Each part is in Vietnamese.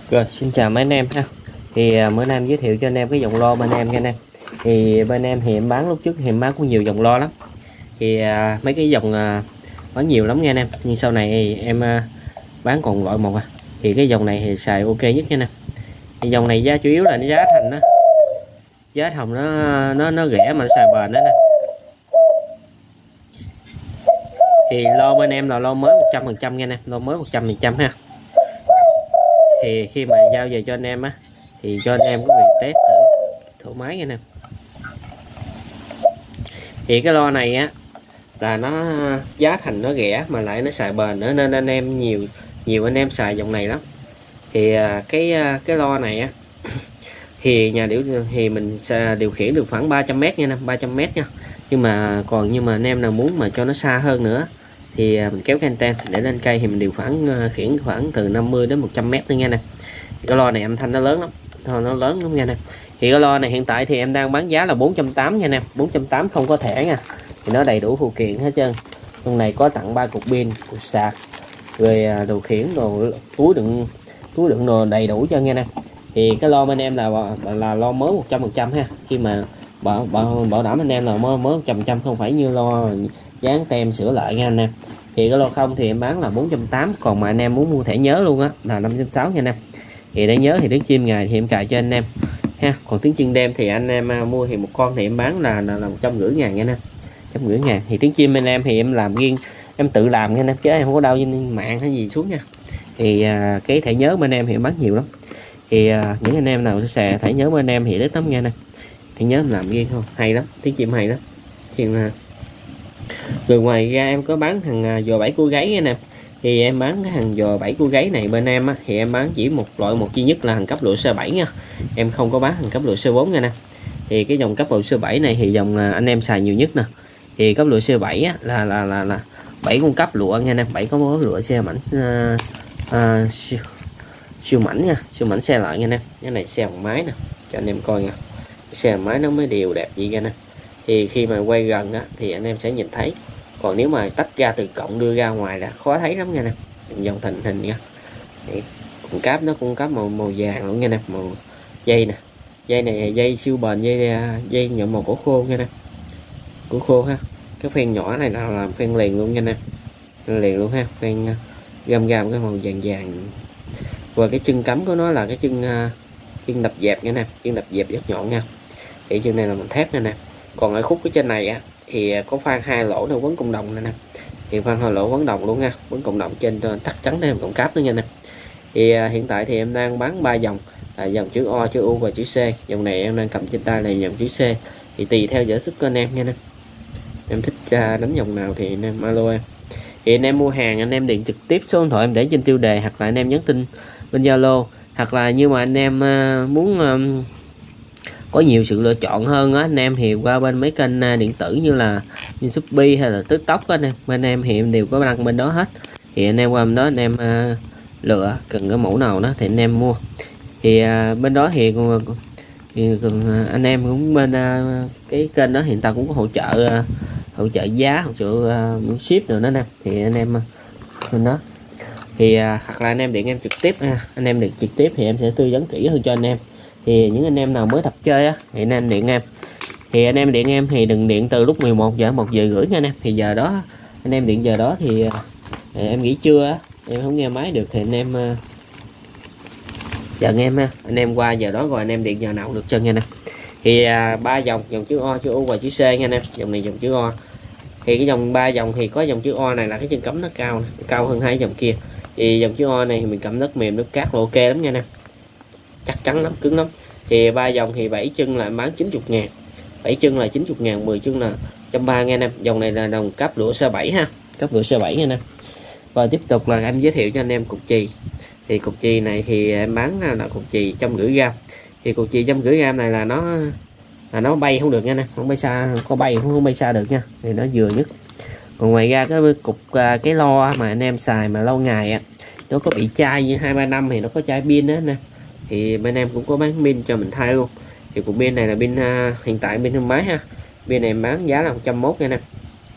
Rồi, xin chào mấy anh em ha. Thì bữa nay em giới thiệu cho anh em cái dòng lo bên em nha anh em. Thì bên em thì em bán lúc trước thì em bán cũng nhiều dòng lo lắm. Thì mấy cái dòng bán nhiều lắm nha anh em. Nhưng sau này thì em bán còn loại một à. Thì cái dòng này thì xài ok nhất nha anh em. Thì dòng này giá chủ yếu là nó giá thành đó. Giá thành nó rẻ mà nó xài bền đó nè. Thì lo bên em là lo mới 100% nha anh em, lo mới 100% ha. Thì khi mà giao về cho anh em á thì cho anh em có quyền test thử thoải mái nha anh em. Thì cái lo này á là nó giá thành nó rẻ mà lại nó xài bền nữa, nên anh em nhiều anh em xài dòng này lắm. Thì cái lo này á thì thì mình điều khiển được khoảng 300m nha anh em, 300m nha. Nhưng mà anh em nào muốn mà cho nó xa hơn nữa thì mình kéo cái anten để lên cây thì mình điều khiển khoảng từ 50 đến 100m nữa nha nè. Cái lo này âm thanh nó lớn lắm, thôi nó lớn lắm nha nè. Thì cái lo này hiện tại thì em đang bán giá là 480 nha nè, 480 không có thẻ nha. Thì nó đầy đủ phụ kiện hết trơn. Trong này có tặng 3 cục pin, cục sạc, rồi đồ khiển, đồ túi đựng đồ đầy đủ cho nha nè. Thì cái lo bên em là lo mới 100% ha. Khi mà bảo đảm anh em là mới 100%, không phải như lo dán tem sửa lại nha anh em. Thì cái lo không thì em bán là 480, còn mà anh em muốn mua thẻ nhớ luôn á là 560 nha anh em. Thì để nhớ thì tiếng chim ngày thì em cài cho anh em ha, còn tiếng chim đêm thì anh em mua thì một con thì em bán là 150.000 nha anh em, 150.000. Thì tiếng chim anh em thì em làm riêng, em tự làm nha anh em, chứ em không có đâu trên mạng hay gì xuống nha. Thì cái thẻ nhớ bên em thì em bán nhiều lắm. Thì những anh em nào xài thẻ nhớ bên em thì đến tấm nha nè, thẻ nhớ em làm riêng không hay lắm, tiếng chim hay lắm chuyện. Rồi ngoài ra em có bán thằng giò 7 cua gáy nha nè. Thì em bán cái thằng giò 7 cua gáy này bên em á, thì em bán chỉ một duy nhất là thằng cấp độ C7 nha, em không có bán thằng cấp độ C4 nha nè. Thì cái dòng cấp độ C7 này thì dòng anh em xài nhiều nhất nè. Thì cấp độ C7 á, là 7 con cấp lụa nha nè, 7 con cấp lụa xe mảnh siêu mảnh nha, siêu mảnh xe lại nha nè. Cái này xe bằng máy nè, cho anh em coi nha, xe bằng máy nó mới đều đẹp vậy nha nè. Thì khi mà quay gần á thì anh em sẽ nhìn thấy, còn nếu mà tách ra từ cộng đưa ra ngoài là khó thấy lắm nha nè. Dòng thành hình nha. Cùng cáp nó cung cấp màu vàng luôn nha nè, màu dây nè, dây này là dây siêu bền, dây nhộn màu gỗ khô nha nè, gỗ khô ha. Cái phen nhỏ này là làm phen liền luôn nha nè, liền luôn ha, phen gam cái màu vàng vàng. Và cái chân cắm của nó là cái chân đập dẹp nha nè, chân đập dẹp rất nhọn nha. Thì chân này là mình thép nha nè. Còn ở khúc cái trên này á thì có khoan 2 lỗ nữa, quấn cộng đồng nè nè. Thì khoan 2 lỗ quấn đồng luôn nha, quấn cộng đồng trên tắt trắng thêm cộng cáp nữa nha nè. Thì hiện tại thì em đang bán 3 dòng, là dòng chữ O, chữ U và chữ C. Dòng này em đang cầm trên tay là dòng chữ C. Thì tùy theo sở thích của anh em nha nè. Em thích đánh dòng nào thì anh em alo em. Thì anh em mua hàng anh em điện trực tiếp số điện thoại em để trên tiêu đề, hoặc là anh em nhắn tin bên Zalo, hoặc là như mà anh em muốn có nhiều sự lựa chọn hơn á anh em thì qua bên mấy kênh điện tử như là như Shopee hay là TikTok á anh em, bên em thì em đều có đăng bên đó hết. Thì anh em qua bên đó anh em lựa cần cái mẫu nào đó thì anh em mua. Thì bên đó thì anh em cũng bên cái kênh đó hiện tại cũng có hỗ trợ giá, hỗ trợ ship rồi đó nè. Thì anh em bên đó thì hoặc là anh em điện em trực tiếp ha, anh em điện trực tiếp thì em sẽ tư vấn kỹ hơn cho anh em. Thì những anh em nào mới tập chơi á thì anh em điện em, thì anh em điện em thì đừng điện từ lúc 11 giờ 1 giờ rưỡi nha anh em. Thì giờ đó anh em điện giờ đó thì em nghỉ trưa á, em không nghe máy được thì anh em chờ em ha, anh em qua giờ đó rồi anh em điện giờ nào được chân nha nè. Thì 3 dòng chữ O, chữ U và chữ C nha anh em. Dòng này dòng chữ O. Thì cái dòng 3 dòng thì có dòng chữ O này là cái chân cắm nó cao hơn hai dòng kia. Thì dòng chữ O này thì mình cầm đất mềm, đất cát là ok lắm nha nè, chắc chắn lắm, cứng lắm. Thì 3 dòng thì 7 chân là bán 90.000, 7 chân là 90.000, 10 chân là 130 nha em. Dòng này là đồng cấp lụa C7 ha, cấp lụa C7 nha em. Rồi tiếp tục là em giới thiệu cho anh em cục chì. Thì cục chì này thì em bán là cục chì 150g. Thì cục chì 150g này là nó bay không được nha em, không bay xa, có bay cũng không bay xa được nha. Thì nó vừa nhất. Còn ngoài ra cái cục cái lo mà anh em xài mà lâu ngày á, nó có bị chai như 2-3 năm thì nó có chai pin đó nè. Thì bên em cũng có bán pin cho mình thay luôn. Thì cục pin này là pin hiện tại pin thương máy ha. Pin này em bán giá là 101 nha nè.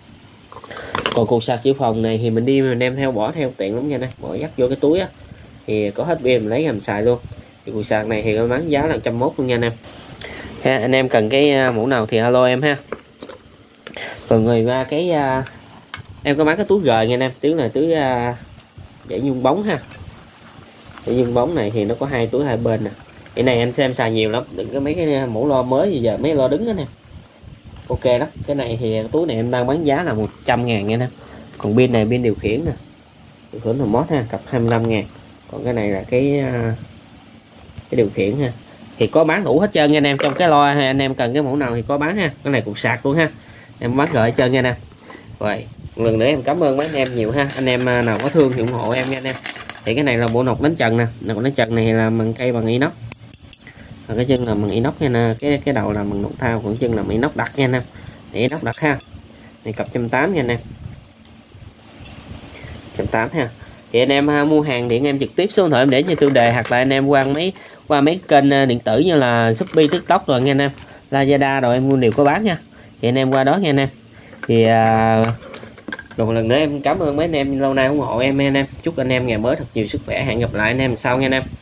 Còn cục sạc dự phòng này thì mình đi mình đem theo, bỏ theo tiện lắm nha nè, bỏ dắt vô cái túi á. thì có hết pin mình lấy làm xài luôn. Thì cục sạc này thì nó bán giá là 101 luôn nha anh em. Ha, anh em cần cái mũ nào thì alo em ha. Còn người qua cái em có bán cái túi gời nha anh em, túi này túi để nhung bóng ha. Để nhung bóng này thì nó có hai túi hai bên nè. Cái này anh xem xài nhiều lắm, đừng có mấy cái mũ lo mới giờ mấy lo đứng đó nè. Ok đó, cái này thì túi này em đang bán giá là 100.000 nha anh em. Còn pin này pin điều khiển nè, điều khiển remote ha, cặp 25.000. Còn cái này là cái điều khiển ha, thì có bán đủ hết trơn nha anh em. Trong cái lo ha, anh em cần cái mẫu nào thì có bán ha. Cái này cục sạc luôn ha, em bán gửi hết trơn nha anh em. Rồi một lần nữa em cảm ơn mấy anh em nhiều ha. Anh em nào có thương thì ủng hộ em nha anh em. Thì cái này là bộ nọc đánh trần nè, nọc đánh trần này là bằng cây bằng inox, còn cái chân là bằng inox nha nè, cái đầu là bằng nút thao, còn chân là bằng inox đặc nha anh em. Để inox đặc ha. Này cặp 180 nha anh em, 180 ha. Thì anh em mua hàng điện em trực tiếp số điện thoại em để cho tiêu đề, hoặc là anh em qua mấy kênh điện tử như là Shopee, TikTok rồi nha anh em, Lazada rồi em mua đều có bán nha. Thì anh em qua đó nha anh em. Thì rồi một lần nữa em cảm ơn mấy anh em lâu nay ủng hộ em nha anh em. Chúc anh em ngày mới thật nhiều sức khỏe, hẹn gặp lại anh em sau nha anh em.